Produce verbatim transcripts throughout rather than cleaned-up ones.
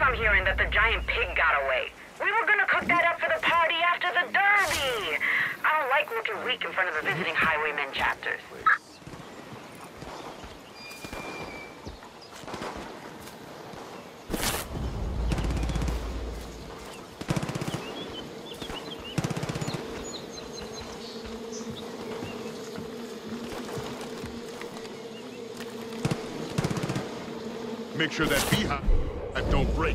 I'm hearing that the giant pig got away. We were gonna cook that up for the party after the derby. I don't like looking weak in front of the visiting highwaymen chapters. Make sure that beehive don't break.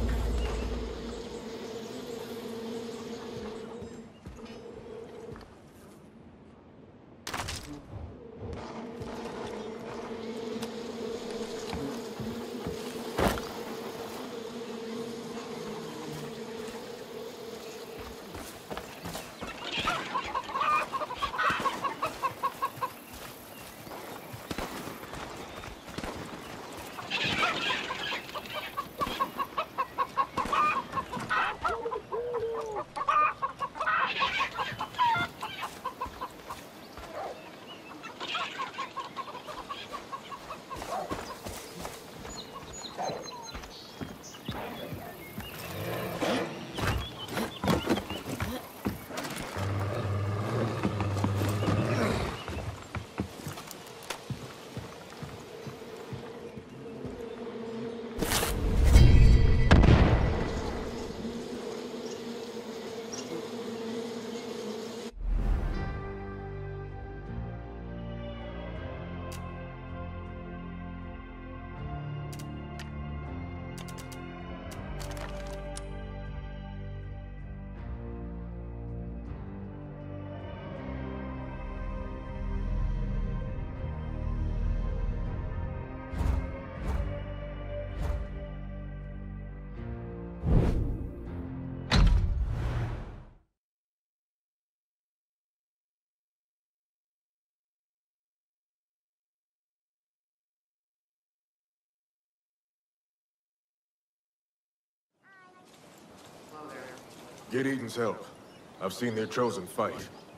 Get Eden's help. I've seen their chosen fight.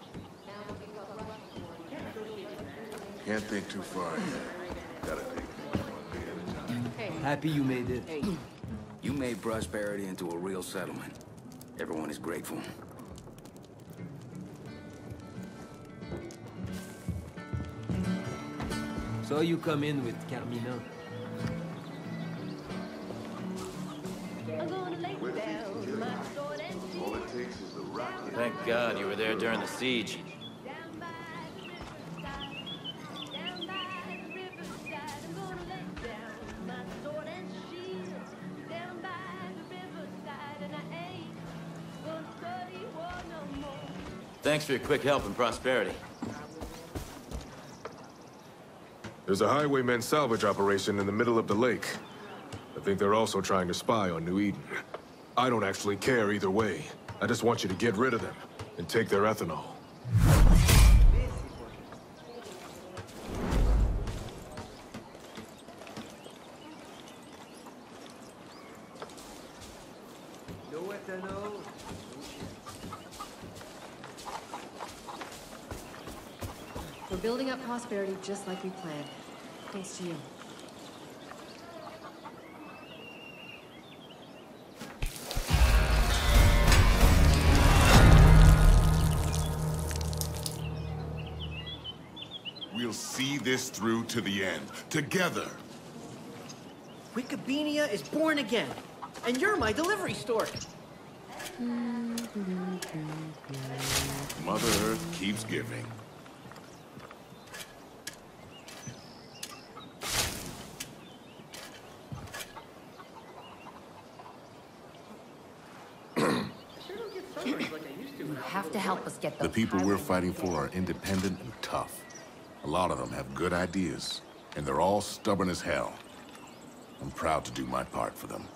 Can't think too far yet. Gotta think one day at a time. Happy you made it. Hey, you made Prosperity into a real settlement. Everyone is grateful. Saw you come in with Carmina. All it takes is a rocket. Thank God you were there during the siege. Thanks for your quick help in Prosperity. There's a highwayman salvage operation in the middle of the lake. I think they're also trying to spy on New Eden. I don't actually care either way. I just want you to get rid of them and take their ethanol. No ethanol. We're building up Prosperity just like we planned. Thanks to you. We'll see this through to the end, together. Wikibeania is born again, and you're my delivery store. Mother Earth keeps giving. You have to help us get The people we're fighting for are independent and tough. A lot of them have good ideas, and they're all stubborn as hell. I'm proud to do my part for them.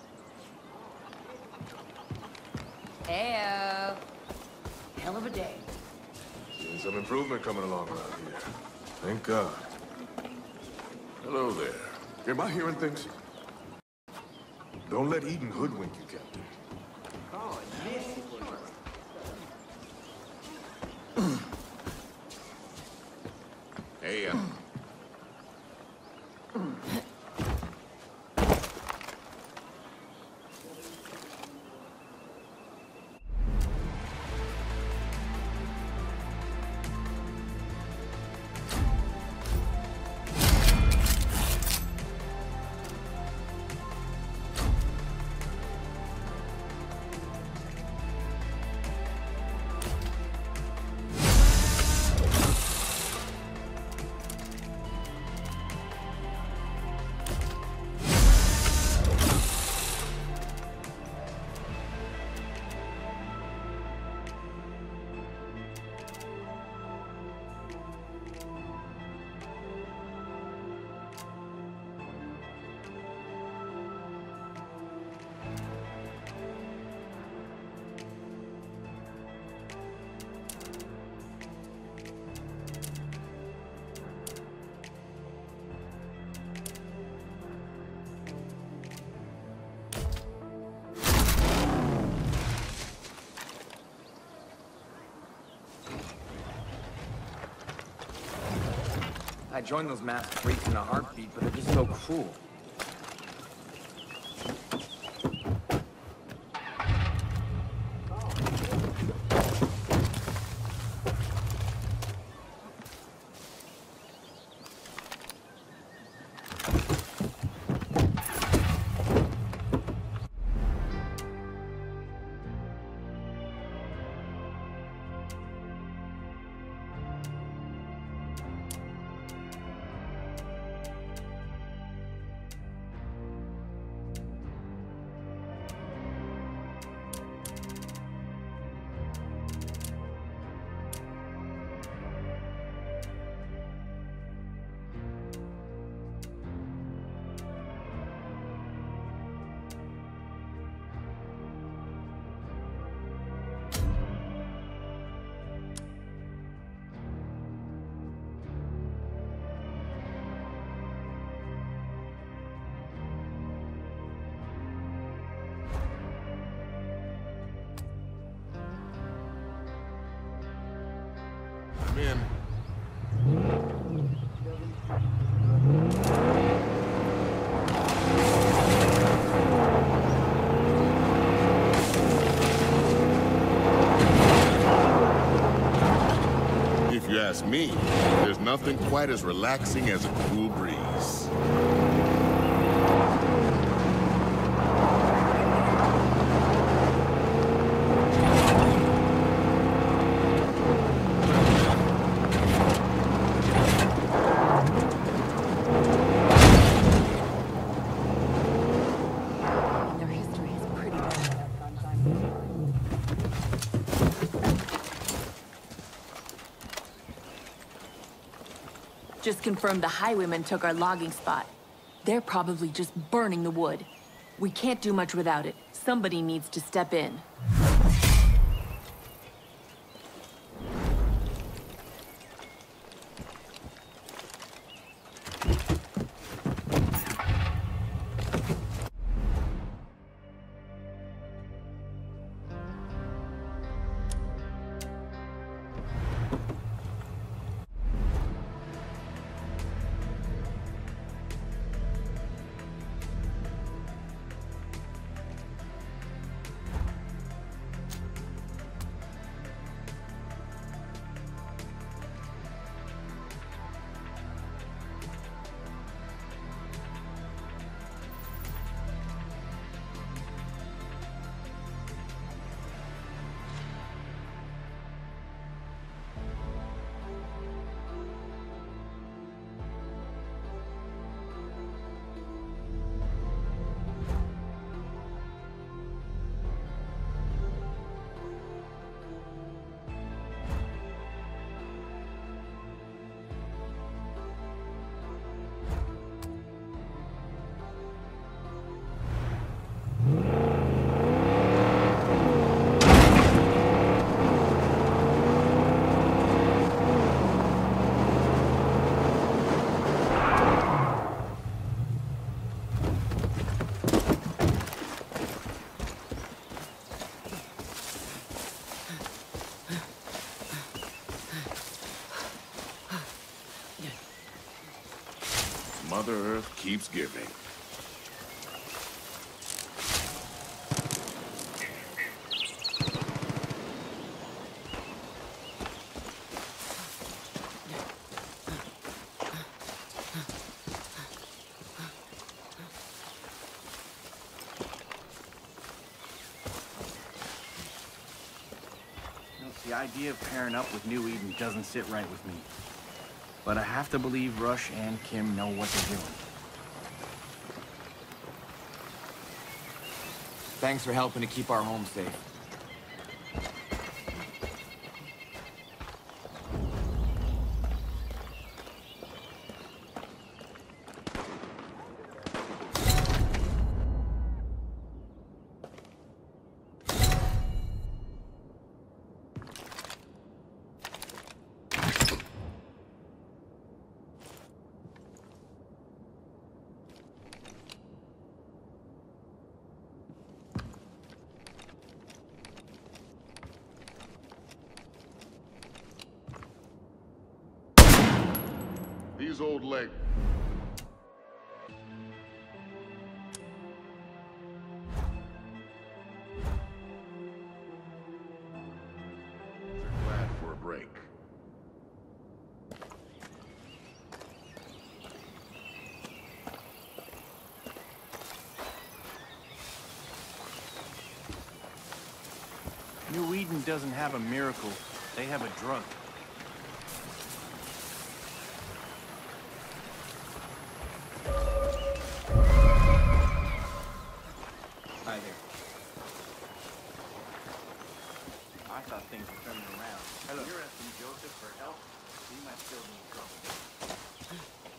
Heyo. Hell of a day. Seeing some improvement coming along around here. Thank God. Hello there. Am I hearing things? Don't let Eden hoodwink you, Captain. Oh, this is Hey, uh... I'd join those masked freaks in a heartbeat, but they're just so cruel. I'm in. If you ask me, there's nothing quite as relaxing as a cool breeze. Their history is pretty bad. Just confirmed the highwaymen took our logging spot. They're probably just burning the wood. We can't do much without it. Somebody needs to step in. Mother Earth keeps giving. The idea of pairing up with New Eden doesn't sit right with me. But I have to believe Rush and Kim know what they're doing. Thanks for helping to keep our home safe. his old leg. Glad for a break. New Eden doesn't have a miracle. They have a drug. Hi there. I thought things were turning around. Hello. You're asking Joseph for help? He might still be in trouble.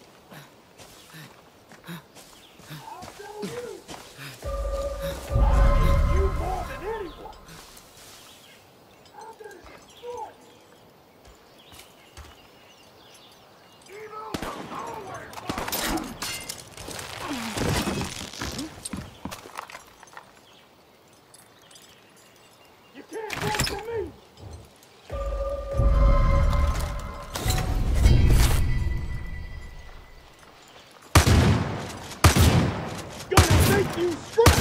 You more than anyone. You strike!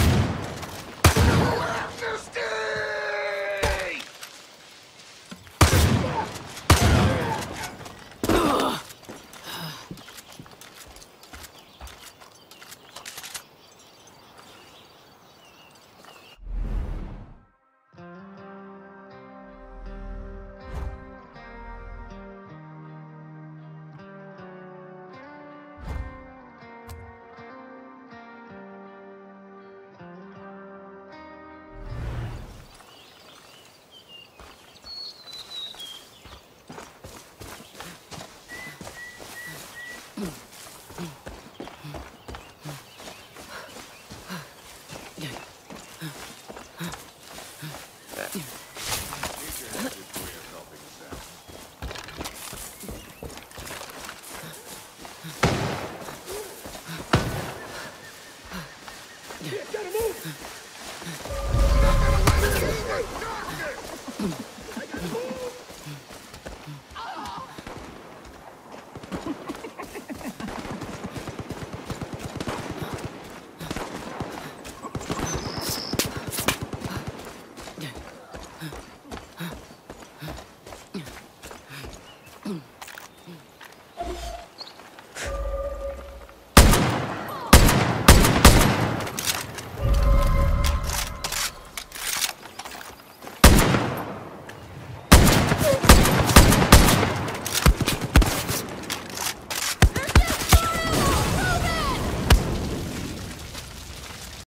Gotta move!